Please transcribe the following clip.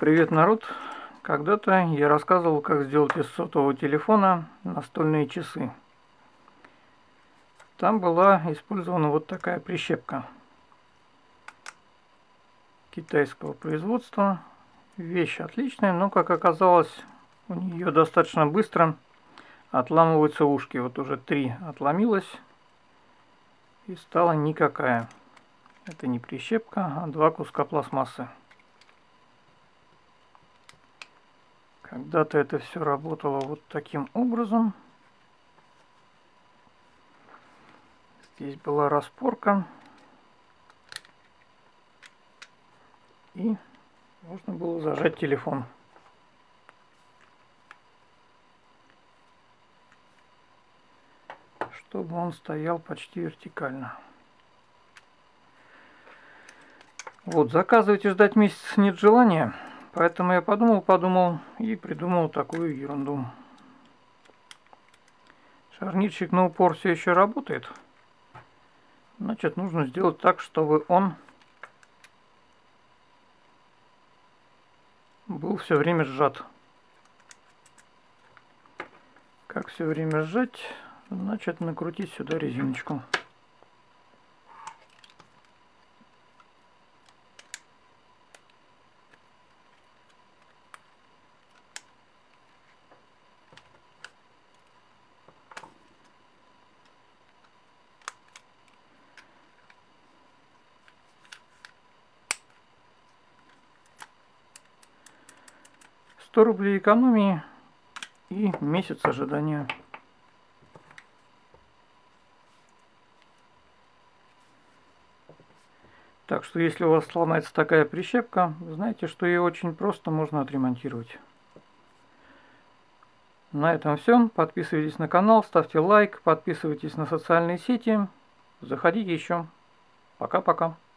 Привет, народ! Когда-то я рассказывал, как сделать из сотового телефона настольные часы. Там была использована вот такая прищепка китайского производства. Вещь отличная, но, как оказалось, у нее достаточно быстро отламываются ушки. Вот уже 3 отломилось и стала никакая. Это не прищепка, а 2 куска пластмассы. Когда-то это все работало вот таким образом. Здесь была распорка. И можно было зажать телефон. Чтобы он стоял почти вертикально. Вот, заказывать и ждать месяц нет желания. Поэтому я подумал и придумал такую ерунду. Шарнирчик на упор все еще работает. Значит, нужно сделать так, чтобы он был все время сжат. Как все время сжать? Значит, накрутить сюда резиночку. $100 экономии и месяц ожидания. Так что, если у вас сломается такая прищепка, знаете, что ее очень просто можно отремонтировать. На этом все. Подписывайтесь на канал, ставьте лайк, подписывайтесь на социальные сети. Заходите еще. Пока-пока.